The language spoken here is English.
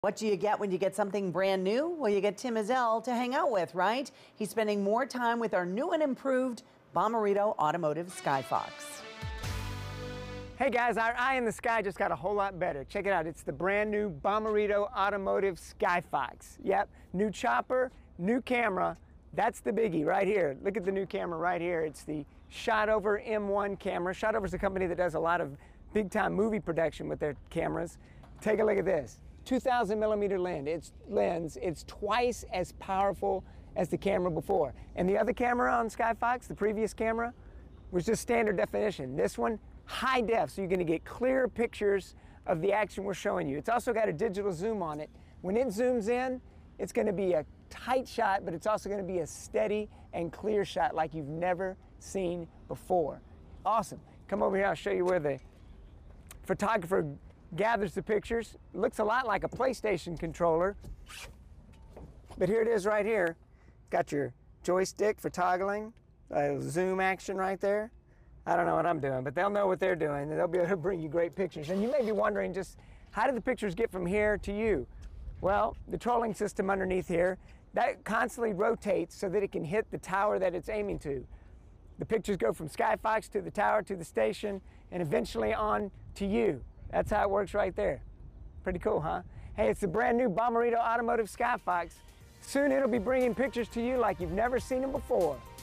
What do you get when you get something brand new? Well, you get Tim Ezell to hang out with, right? He's spending more time with our new and improved Bommarito Automotive SkyFOX. Hey guys, our eye in the sky just got a whole lot better. Check it out, it's the brand new Bommarito Automotive SkyFOX. Yep, new chopper, new camera. That's the biggie right here. Look at the new camera right here. It's the Shotover M1 camera. Shotover is a company that does a lot of big-time movie production with their cameras. Take a look at this. 2,000 millimeter lens. It's twice as powerful as the camera before. And the other camera on SkyFOX, the previous camera, was just standard definition. This one, high def, so you're going to get clearer pictures of the action we're showing you. It's also got a digital zoom on it. When it zooms in, it's going to be a tight shot, but it's also going to be a steady and clear shot like you've never seen before. Awesome. Come over here, I'll show you where the photographer gathers the pictures. It looks a lot like a PlayStation controller, but here it is right here. Got your joystick for toggling, zoom action right there. I don't know what I'm doing, but they'll know what they're doing, and they'll be able to bring you great pictures. And you may be wondering just, how do the pictures get from here to you? Well, the trolling system underneath here, that constantly rotates so that it can hit the tower that it's aiming to. The pictures go from SkyFOX to the tower to the station and eventually on to you. That's how it works right there. Pretty cool, huh? Hey, it's the brand new Bommarito Automotive SkyFOX. Soon it'll be bringing pictures to you like you've never seen them before.